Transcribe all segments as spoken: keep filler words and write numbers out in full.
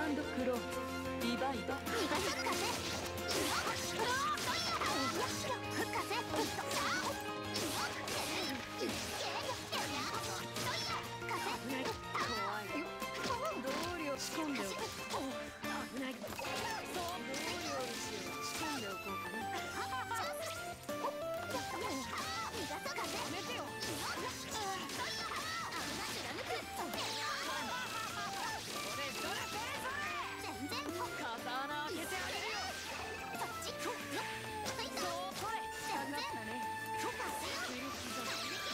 カンドクローズディバイド。 逃がす風。 同僚仕込んでおく。危ない。同僚仕込んでおこうかな。やめてよ。刀開けてあげるよ。そうこれ。下がったね。切り刻む。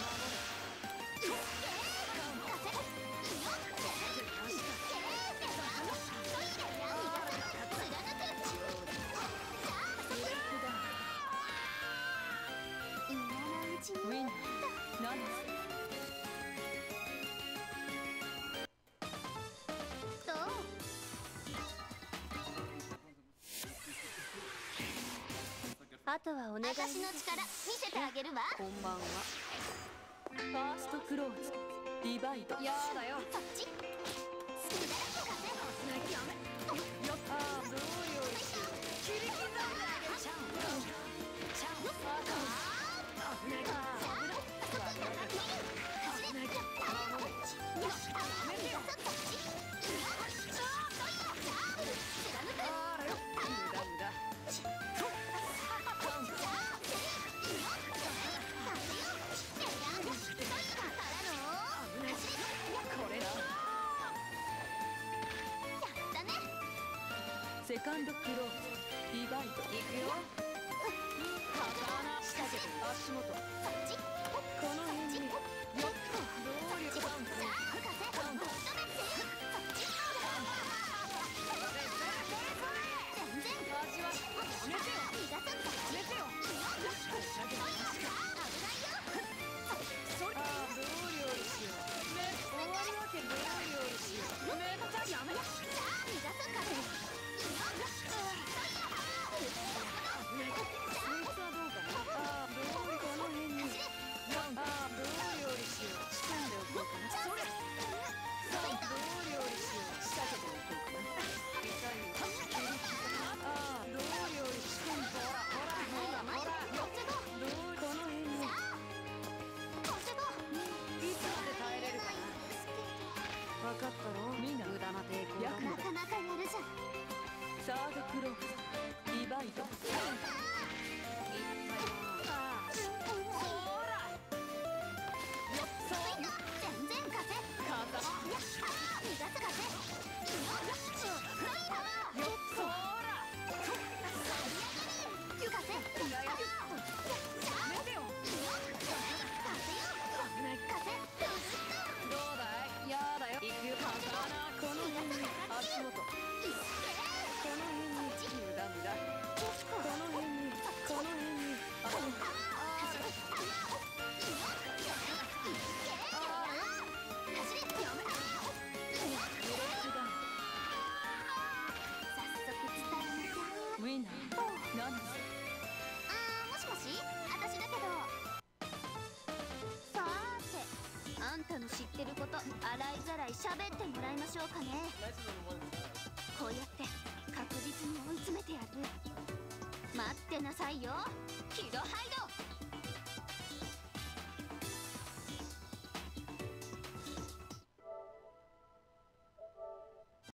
ウィンナーナナス。 どう？あとはお願い。私の力見せてあげるわ。 こんばんは。ファーストクローズディバイド。やだよ。 そっち。 よっ、ああ、どうよりしよう。切り刻んであげる。チャンチャン危ない。セカンドクローズディバイド。いくよ。刀下で足元。この辺によっと動力カウント。カウント。 全然味はやめてよ。やめてよ。ああ、どう料理しよう。め終わるわけどう料理しよう。めっちゃやめ。そいつはどうかな。ああ、どうこの辺に。ああ、どう料理しよう。仕込んでおこうかな。それ。さあ、どう料理しよう。仕立てておこうかな。痛いよ。ああ、どう料理仕込んで。ほらほらほらほら。どうこの辺に。いつまで耐えれるかな。分かったろ。みんな無駄な抵抗だ。 なかなかやるじゃん。 サードクローズディバイド。足元。この辺に無駄無駄。この辺にこの辺に。あウィンナーナナス。 あーもしもし、私だけど。さーて、あんたの知ってること洗いざらい喋ってもらいましょうかね。こうやって確実に追い詰めてやる。待ってなさいよ、キドハイド。